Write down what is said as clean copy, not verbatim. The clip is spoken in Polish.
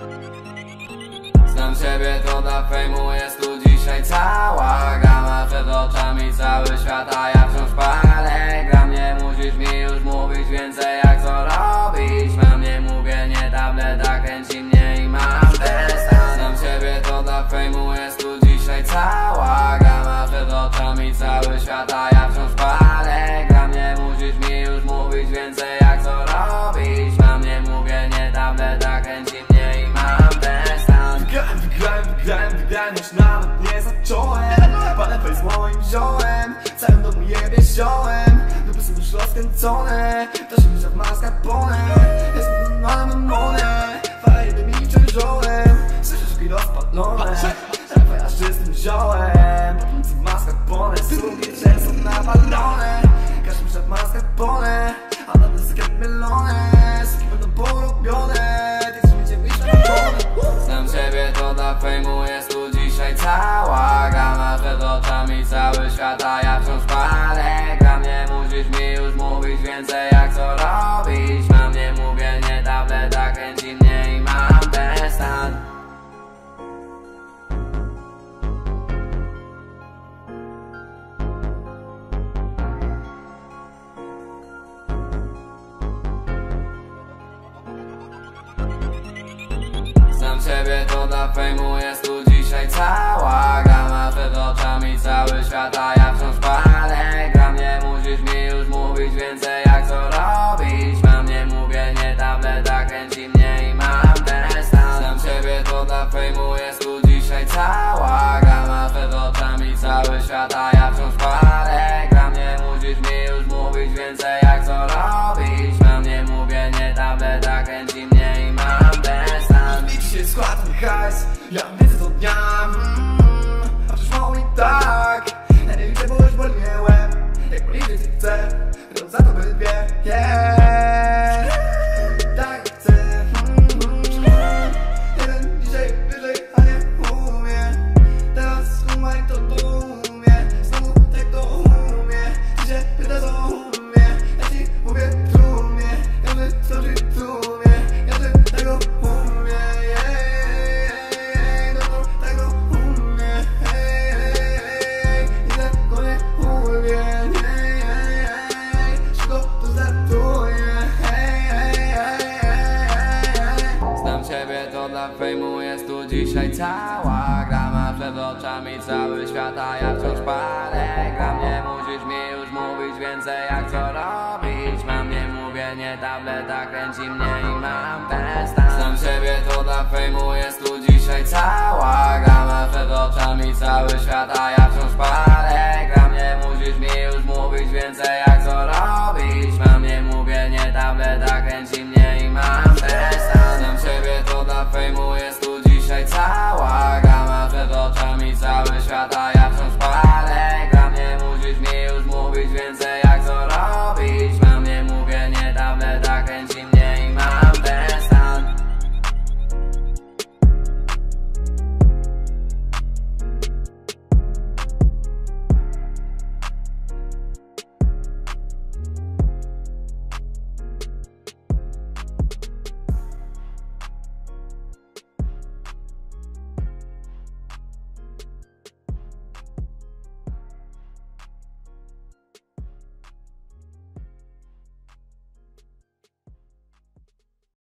Znam siebie, to dla fejmu jest tu dzisiaj cała gama przed oczami, cały świat, a ja wciąż palę. Gram, nie musisz mi już mówić więcej jak co robić. Mam, nie mówię, nie tableta, kręci mnie i mam destan. Znam siebie, to dla fejmu jest tu dzisiaj cała gama przed oczami, cały świat, a ja wciąż palę. Gram, nie musisz mi już mówić więcej jak co robić. Mam, nie mówię, nie tableta, kręci mnie i mam destan. Wygrałem, już nawet nie zacząłem. Palę fej z moim ziołem, całym domu jebie ziołem. Dupy są już rozkręcone, to się mierza w maskach pole. Jestem na mamonę, fala jebie mi ciężołem. Słyszę szybki rozpalone, fala z czystym ziołem. Potem w maskach pole, suki często nawalone. Każdy mierza w maskach pole, a na ten sekret mylone. Suki będą porobione, ty chcesz mieć jakbyś na pole. Znam siebie, to dla fejmu jest tu dzisiaj cała gama przed oczami, cały świat, a ja wciąż palę. Gram, nie musisz mi już mówić więcej jak co robić. Mam, nie mówię, nie tableta, kręci mnie i mam destan. Znam siebie, to dla fejmu jest tu dzisiaj cała gama przed oczami, cały świat, a ja wciąż palę. Gram, nie musisz mi już mówić więcej jak co robić. Mam, nie mówię, nie tableta, kręci mnie i mam destan. Znam siebie, to dla fejmu jest tu dzisiaj cała gama przed oczami, cały świat, a ja wciąż palę. Gram, nie musisz mi już mówić więcej jak co robić. Mam, nie mówię, nie tableta, kręci mnie i mam destan. Dzisiaj skład mój hajs, ja mam wiedzę do dnia. A przecież mało i tak. Ja nie liczę, bo już boli mnie łeb. Jak policzyć chcę, to za to wydwie. Yeah. Tak chcę. Jeden dzisiaj wyżej, a nie umie. Teraz skumaj to dumie. Znowu tak to umie. Dzisiaj pyta to umie. Ja ci mówię w trumie. Każdy stoczy w trumie. Każdy tego umie. Znam siebie, to dla fejmu jest tu dzisiaj cała grama przed oczami, cały świat, a ja wciąż palę. Gram, nie musisz mi już mówić więcej jak co robić. Mam, nie mówię, nie tableta, kręci mnie i mam destan. Znam siebie, to dla fejmu jest tu dzisiaj cała grama przed oczami, cały świat, a ja wciąż palę. Gram, nie musisz mi już mówić więcej